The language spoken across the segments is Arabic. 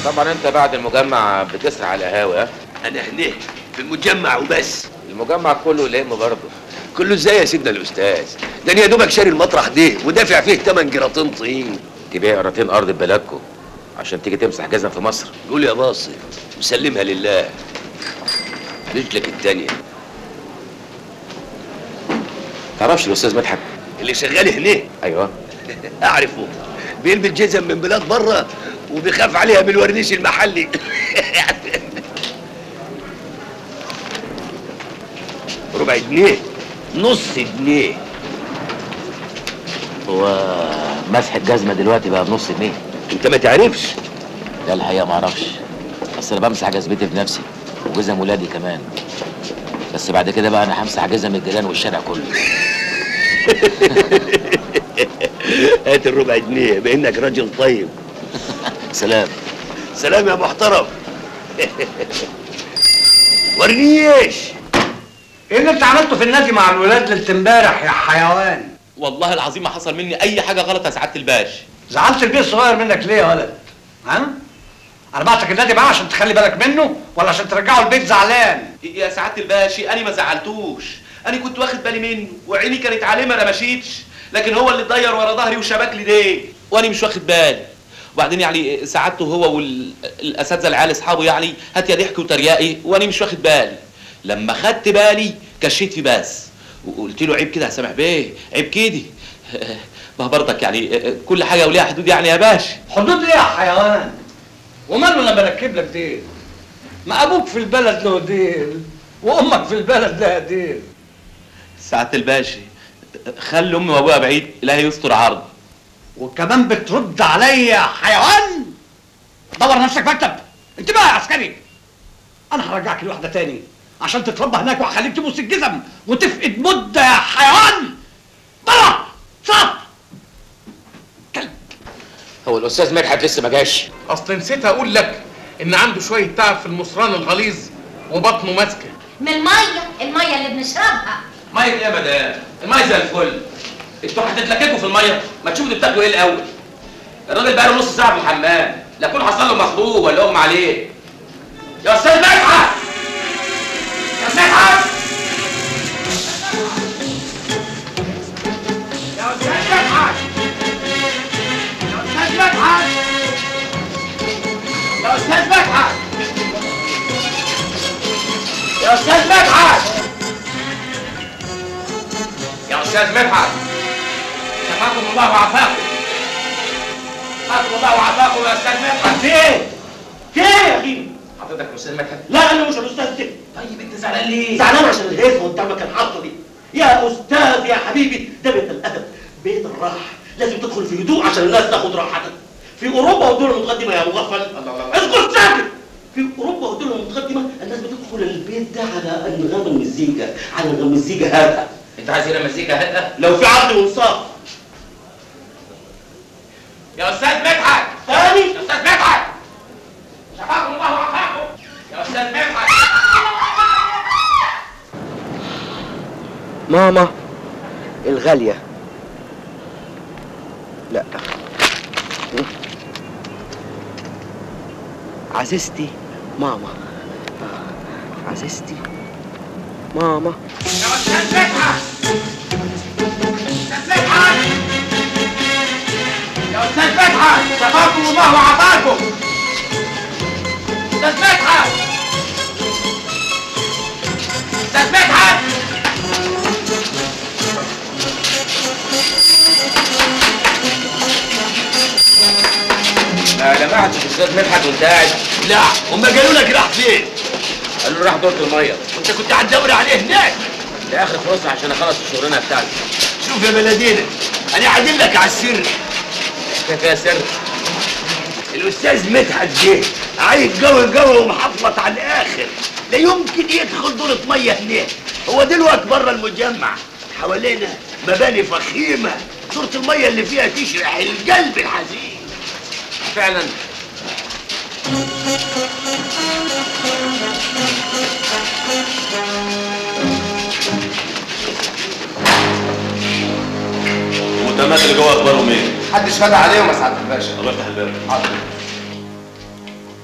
طبعا انت بعد المجمع بتسرع على هوا. انا هنا في المجمع وبس. المجمع كله لم برضه. كله ازاي يا سيدنا الاستاذ؟ ده انا يا دوبك شاري المطرح ده ودافع فيه 8 جراطين طين. تبيع قراطين ارض ببلدكم عشان تيجي تمسح جزم في مصر؟ قول يا باصي مسلمها لله. رجلك التانية. تعرفش الاستاذ مدحت اللي شغال هنا؟ ايوه اعرفه. بيلبس جزم من بلاد بره وبيخاف عليها من الورنيش المحلي. ربع جنيه، نص جنيه. هو مسح الجزمه دلوقتي بقى بنص جنيه؟ انت ما تعرفش؟ لا الحقيقه ما اعرفش، اصل انا بمسح جزمتي بنفسي وجزم ولادي كمان، بس بعد كده بقى انا همسح جزم الجيران والشارع كله. هات الربع جنيه بانك راجل طيب. سلام. سلام يا محترم. ورنيش ايه اللي انت عملته في النادي مع الولاد ليله امبارح يا حيوان؟ والله العظيم ما حصل مني اي حاجه غلط يا سعاده الباش. زعلت البيت الصغير منك ليه يا ولد؟ ها؟ انا بعتك النادي بقى عشان تخلي بالك منه ولا عشان ترجعه البيت زعلان؟ يا سعاده الباشا انا ما زعلتوش، انا كنت واخد بالي منه وعيني كانت عليه ما رمشيتش، لكن هو اللي اتضير ورا ظهري وشبك لي ديل وانا مش واخد بالي. وبعدين يعني سعادته هو والاساتذه العيال اصحابه يعني هات يا ضحك وتريقي وانا مش واخد بالي. لما خدت بالي كشيت فيه بس وقلت له عيب كده يا سامح بيه، عيب كده. ما برضك يعني كل حاجه وليها حدود يعني يا باشا. حدود ايه يا حيوان؟ وماله لما بركب لك ديل؟ ما ابوك في البلد له ديل وامك في البلد لها ديل. سعاده الباشا خلي امي وابويا بعيد، الهي يستر عرض. وكمان بترد عليا يا حيوان؟ دور نفسك مكتب. انتبه يا عسكري، انا هرجعك لوحده تاني عشان تتربى هناك وهخليك تبوس الجزم وتفقد مده يا حيوان. بره صف. هو الاستاذ مدحت لسه ما جاش؟ اصل نسيت اقول لك ان عنده شويه تعب في المصران الغليظ وبطنه ماسكه. من الميه اللي بنشربها. ميه ايه يا مدام؟ الميه زي الفل. انتوا هتتلككوا في الميه؟ ما تشوفوا بتاكلوا ايه الاول؟ الراجل بقى له نص ساعه في الحمام، لا يكون حصل له مخبوق ولا اغمى عليه. يا استاذ مدحت! يا استاذ مدحت! يا استاذ مدحت! يا استاذ مدحت! يا استاذ مدحت! يا استاذ مدحت! يا استاذ مدحت! شفاكم الله وعافاكم. شفاكم الله وعافاكم يا استاذ مدحت. في ايه؟ في ايه يا اخي؟ حضرتك الاستاذ مدحت؟ لا انا مش الاستاذ ده. طيب انت زعلان ليه؟ زعلان عشان الهيصه قدامك الحاطه دي. يا استاذ يا حبيبي، ده بيت الادب، بيت الراحه، لازم تدخل في هدوء عشان الناس تاخد راحتك. في اوروبا والدول المتقدمه يا مغفل، اسكت ساكت. في اوروبا والدول المتقدمه الناس بتدخل البيت ده على انغام المزيكا، على انغام مزيكا هادئه. انت عايز هنا مزيكا هادئه؟ لو في عقل وانصاف. يا استاذ مدحت! تاني؟ يا استاذ مدحت! شفاكم الله وعافاكم. يا استاذ مدحت! ماما الغالية. لا عزيزتي ماما. عزيزتي ماما. يا استاذ مدحت! استاذ مدحت! يا استاذ مدحت! شفاكم الله وعافاكم. استاذ مدحت! استاذ مدحت! ما لمحتش الاستاذ مدحت وانت قاعد؟ لا، هم قالوا لك راح فين؟ قالوا له راح دورة الميه. انت كنت هتدور عليه هناك. ده اخر فرصه عشان اخلص الشغلانه بتاعتي. شوف يا بلدينا، انا عادل لك على السر. فيها سر؟ الاستاذ مدحت جه عايز قوي ومحفلط على الاخر، لا يمكن يدخل دورة ميه هناك. هو دلوقتي بره المجمع، حوالينا مباني فخيمه، دورة الميه اللي فيها تشرح القلب الحزين. فعلا. المتهمات اللي جوه اخبارهم ايه؟ محدش فتح عليهم يا سعاده الباشا. الله يفتح الباب. حاضر.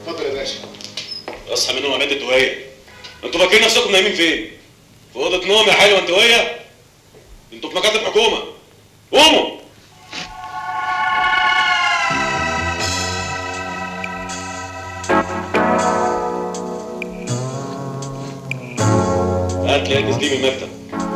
باشا. اصحى من النوم يا بنت انتويه. انتوا فاكرين نفسكم نايمين فين؟ في اوضه نوم يا حلوه انتويه؟ انتوا في مكاتب حكومه. قوموا. هات لي الناس دي من المكتب.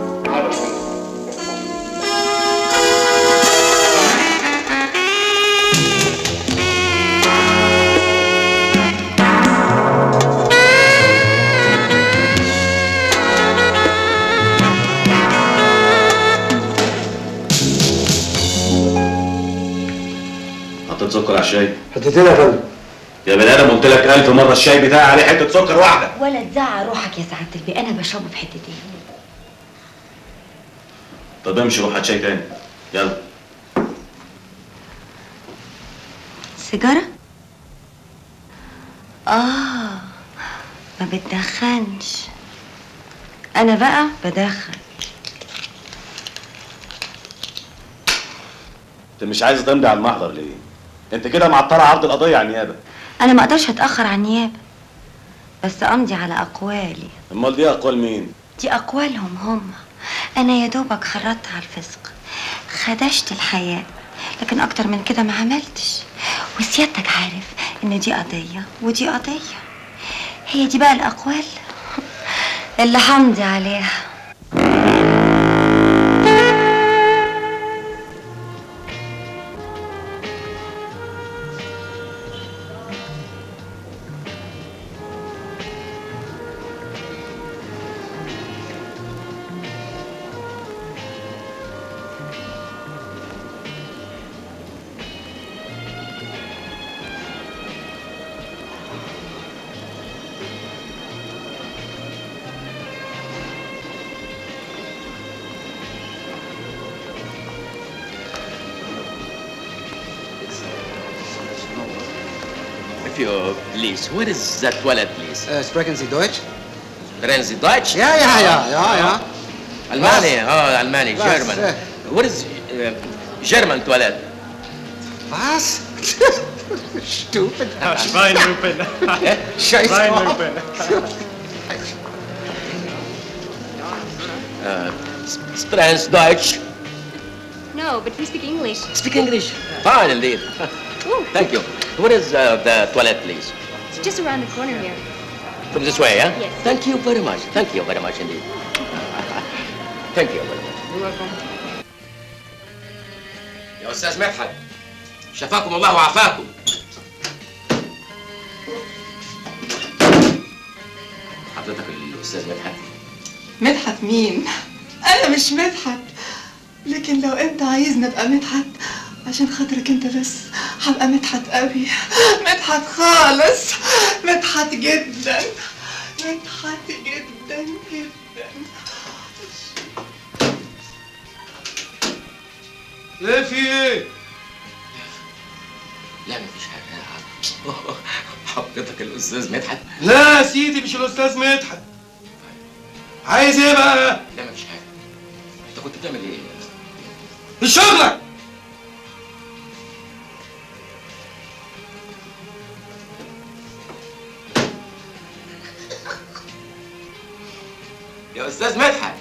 حطيت سكر على الشاي؟ حتتين يا فندم. يا بني ادم قلت لك 1000 مره الشاي بتاعي عليه حته سكر واحده. ولا تزعق روحك يا سعاده البي، انا بشربه بحتتين. طب امشي روح هات شاي تاني. يلا. سيجاره؟ ما بتدخنش. انا بقى بدخن. انت مش عايز تمضي على المحضر ليه؟ انت كده معطله عرض القضيه على النيابه. انا ما اقدرش اتاخر عن النيابه، بس امضي على اقوالي. امال دي اقوال مين؟ دي اقوالهم هم. انا يا دوبك خرجت على الفسق، خدشت الحياه، لكن اكتر من كده ما عملتش. وسيادتك عارف ان دي قضيه ودي قضيه. هي دي بقى الاقوال اللي همضي عليها. Please, where is that toilet, please? Sprechen Sie Deutsch? Sprechen Sie Deutsch? Ja. Almani, Almani, Was? German. Where is German toilet? Was? Stupid. Schweinlupen. Scheiß Schweinlupen. Sprechen Sie Deutsch? No, but we speak English. Speak English. Fine, indeed. Thank you. Where is the toilet, please? It's just around the corner here. From this way, huh? Yes. Thank you very much. Thank you very much indeed. Thank you very much. You're welcome. يا أستاذ مدحت، شفاكم الله وعافاكم. حضرتك الأستاذ مدحت؟ مدحت مين؟ أنا مش مدحت، لكن لو أنت عايزني أبقى مدحت عشان خاطرك أنت بس هبقى مدحت قوي، مدحت خالص، مدحت جدا، مدحت جدا جدا. ايه في ايه؟ لا مفيش حاجة. حضرتك الأستاذ مدحت؟ لا يا سيدي مش الأستاذ مدحت. عايز ايه بقى؟ لا مفيش حاجة. أنت كنت بتعمل إيه؟ في شغلك. يا أستاذ مدحت.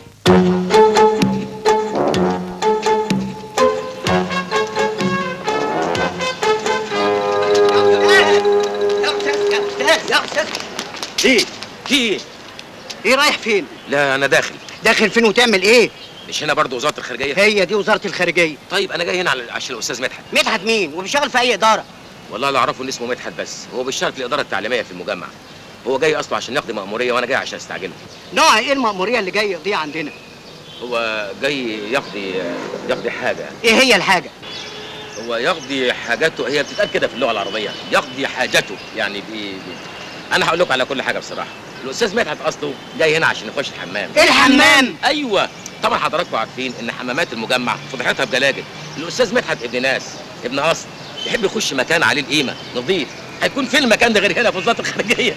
ايه؟ في ايه؟ ايه رايح فين؟ لا أنا داخل. داخل فين وتعمل ايه؟ مش هنا برضه وزارة الخارجية؟ هي دي وزارة الخارجية. طيب أنا جاي هنا عشان الأستاذ مدحت. مدحت مين؟ وبيشتغل في أي إدارة؟ والله اللي أعرفه إن اسمه مدحت بس، هو بيشتغل في الإدارة التعليمية في المجمع. هو جاي أصله عشان يقضي مأمورية وأنا جاي عشان أستعجله. نوع ايه المأمورية اللي جاي يقضيها عندنا؟ هو جاي يقضي حاجة. ايه هي الحاجة؟ هو يقضي حاجاته، هي بتتقال كده في اللغة العربية، يقضي حاجته، يعني أنا هقول لكم على كل حاجة بصراحة. الأستاذ مدحت أصله جاي هنا عشان يخش الحمام. ايه الحمام؟ أيوه، طبعا حضراتكم عارفين إن حمامات المجمع فضحتها بجلاجل. الأستاذ مدحت ابن ناس، ابن أصل، يحب يخش مكان عليه القيمة، نظيف. هيكون فين المكان ده غير هنا في وزارة الخارجية؟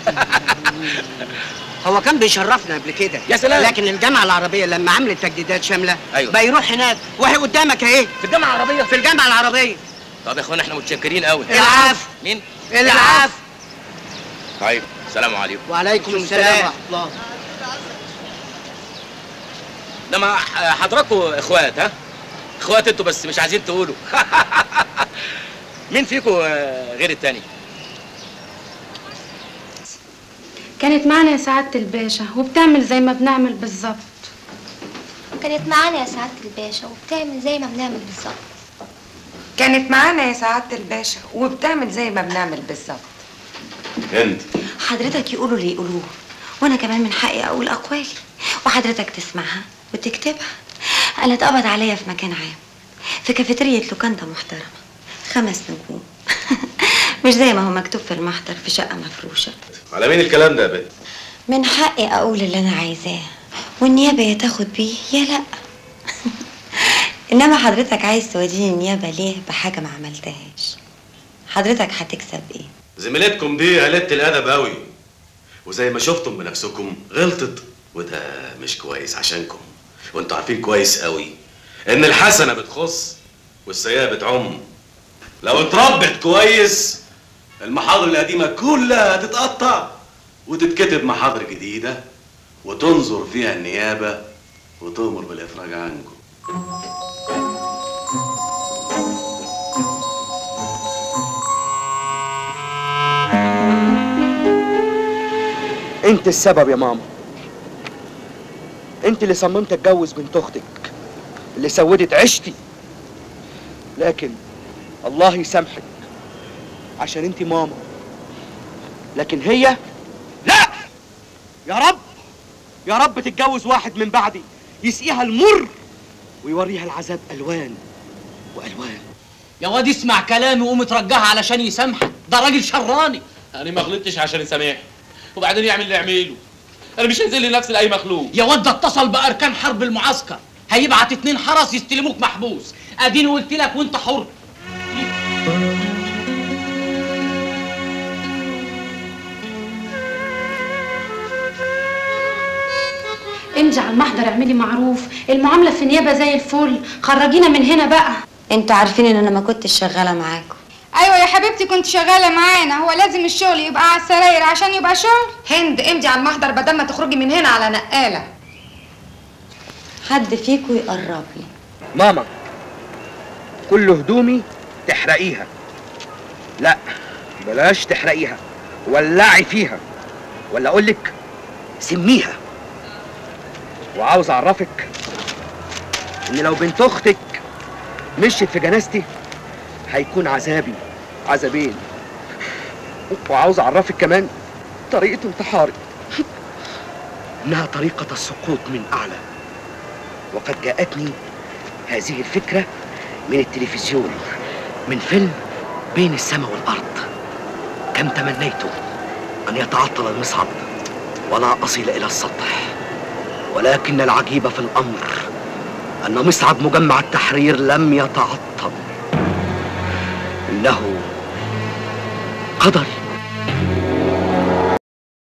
هو كان بيشرفنا قبل كده. يا سلام. لكن الجامعة العربية لما عملت تجديدات شاملة أيوة. بقى يروح هناك وهي قدامك اهي. في الجامعة العربية؟ في الجامعة العربية. طب يا اخوانا احنا متشكرين قوي. العفو. مين؟ العفو. طيب السلام عليكم. وعليكم السلام ورحمه الله. لما حضراتكم اخوات، ها؟ اخوات انتوا بس مش عايزين تقولوا. مين فيكم غير التاني؟ كانت معانا يا سعادة الباشا وبتعمل زي ما بنعمل بالظبط. كانت معانا يا سعادة الباشا وبتعمل زي ما بنعمل بالظبط. كانت معانا يا سعادة الباشا وبتعمل زي ما بنعمل بالظبط. انت حضرتك يقولوا اللي يقولوه، وانا كمان من حقي اقول اقوالي، وحضرتك تسمعها وتكتبها. انا اتقبض عليا في مكان عام، في كافيتريا لوكاندا محترمه 5 نجوم. مش زي ما هو مكتوب في المحضر في شقه مفروشه. على مين الكلام ده يا بنت؟ من حقي اقول اللي انا عايزاه، والنيابه يا تاخد بيه يا لا. انما حضرتك عايز توديني النيابه ليه بحاجه ما عملتهاش؟ حضرتك هتكسب ايه؟ زميلتكم دي قلت الادب قوي، وزي ما شفتم بنفسكم غلطت، وده مش كويس عشانكم. وانتوا عارفين كويس قوي ان الحسنه بتخص والسيئه بتعم. لو اتربت كويس المحاضر القديمه كلها هتتقطع وتتكتب محاضر جديده وتنظر فيها النيابه وتؤمر بالافراج عنكم. انت السبب يا ماما. انت اللي صممت اتجوز بنت اختك اللي سودت عشتي، لكن الله يسامحك عشان انت ماما، لكن هي لا. يا رب يا رب تتجوز واحد من بعدي يسقيها المر ويوريها العذاب الوان والوان. يا واد اسمع كلامي وقوم ترجعها علشان يسامحك، ده راجل شراني. انا ما غلطتش عشان يسامحني، وبعدين يعمل اللي يعمله. انا مش هنزل لنفسي لاي مخلوق. يا واد ده اتصل باركان حرب المعسكر، هيبعت 2 حرس يستلموك محبوس. اديني قلت لك وانت حر. امجي على المحضر اعملي معروف، المعامله في النيابه زي الفل، خرجينا من هنا بقى. انتوا عارفين ان انا ما كنتش شغاله معاكم. ايوه يا حبيبتي كنت شغاله معانا، هو لازم الشغل يبقى على السراير عشان يبقى شغل. هند امجي على المحضر بدل ما تخرجي من هنا على نقاله. حد فيكم يقرب لي. ماما كل هدومي تحرقيها. لا بلاش تحرقيها، ولعي فيها، ولا اقولك سميها. وعاوز اعرفك ان لو بنت اختك مشيت في جنازتي هيكون عذابي عذابين. وعاوز اعرفك كمان طريقة انتحاري انها طريقة السقوط من اعلى، وقد جاءتني هذه الفكرة من التلفزيون، من فيلم بين السماء والارض. كم تمنيت ان يتعطل المصعد ولا اصل الى السطح، ولكن العجيب في الامر ان مصعد مجمع التحرير لم يتعطل. انه قدري.